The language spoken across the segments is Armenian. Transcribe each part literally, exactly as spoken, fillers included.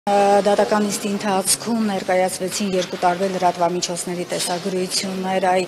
Դատական նիստի ընթացքում ներկայացվեցին երկու տարբեր լրատվամիջոցների տեսագրություններ, այ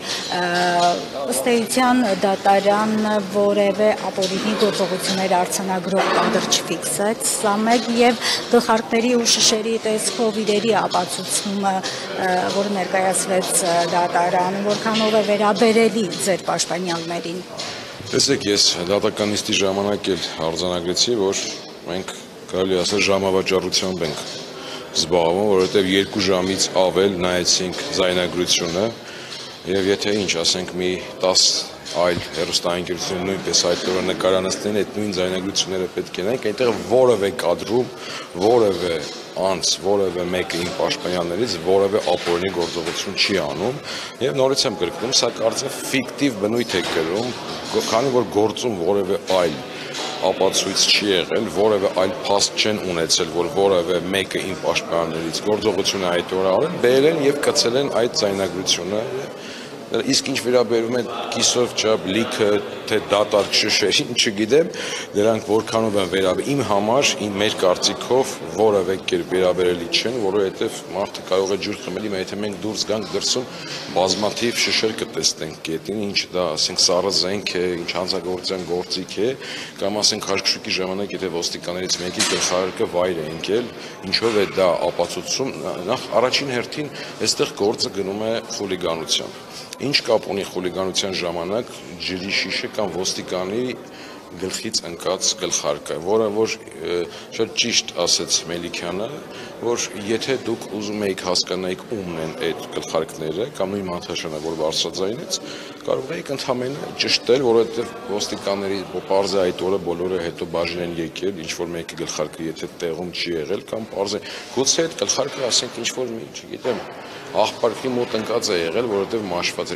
ըստ էության դատարանը որևէ ապօրինի գործողություններ արձանագրող կադր չֆիքսեց, սա մեկ, եւ գլխարկների ու շշերի տեսքով իրերի ապացուցումը, որը ներկայացվեց դատարանը, որքանով է վերաբերելի ձեր պաշտպանյալներին։ Տեսեք, ես դատական նիստի ժամանակ էլ արձանագրեցի, որ մենք կարելի ասել ժամավաճառությամբ ենք զբաղվում, որովհետև երկու ժամից ավել նայեցինք ձայնագրությունը եւ եթե ինչ ասենք մի տաս այլ հեռուստաընկերություն նույնպես այդ օրը նկարանացնեն, այդ նույն ձայնագրությունները պետք է նայենք, այնտեղ որևէ կադրում, որևէ անց, որևէ մեկը իմ պաշտպանյալներից որևէ ապօրինի գործողություն չի անում եւ նորից եմ կրկնում, սա կարծեմ ֆիկտիվ բնույթ է կրում, քանի որ գործում որևէ այլ ապացույց չի եղել, որևէ այլ փաստ չեն ունեցել, որ որևէ մեկը իմ պաշտպաններից գործողությունը այդ օրը արել, բերել եւ կցել են այդ ձայնագրությունը։ Իսկ ինչ վերաբերում է կիսով չափ լիքը, թե դատարկ շշերին, չգիտեմ, դրանք որքանով են վերաբերել։ Իմ համար, իմ մեր կարծիքով որևէ կերպ վերաբերելի չեն, որովհետեւ մարդը կարող է ջուր խմել, եթե մենք դուրս գանք դրսում բազմաթիվ շշեր կտեսնենք գետին, ինչ դա, ասենք, սառը զենք է, ինչ հանցագործության գործիք է, կամ ասենք հաշկշուկի ժամանակ, եթե ոստիկաններից մեկի գլխարկը վայր է ընկել, ինչով է դա ապացուցում, նախ առաջին հերթին այստեղ գործը գնում է խուլիգանությամբ։ Ինչ կապ ունի խուլիգանության ժամանակ ջրի շիշը կամ ոստիկանի գլխից ընկած գլխարկը, որը որ շատ ճիշտ ասեց Մելիքյանը, որ եթե դուք ուզում եք հասկանայիք ումն են այդ գլխարկները կամ նույն Մանթաշյանը, որ բարձրաձայնեց, կարող եք ընդհանրապես ճշտել, որովհետև ոստիկանների պարզ է այդ օրը բոլորը հետո բաժին են եկել, ինչ որ մեկի գլխարկը եթե տեղում չի եղել կամ պարզ է, գուցե այդ գլխարկը ասենք ինչ որ մի, չգիտեմ, աղբարկի մոտ ընկած է եղել, որովհետև մաշված է։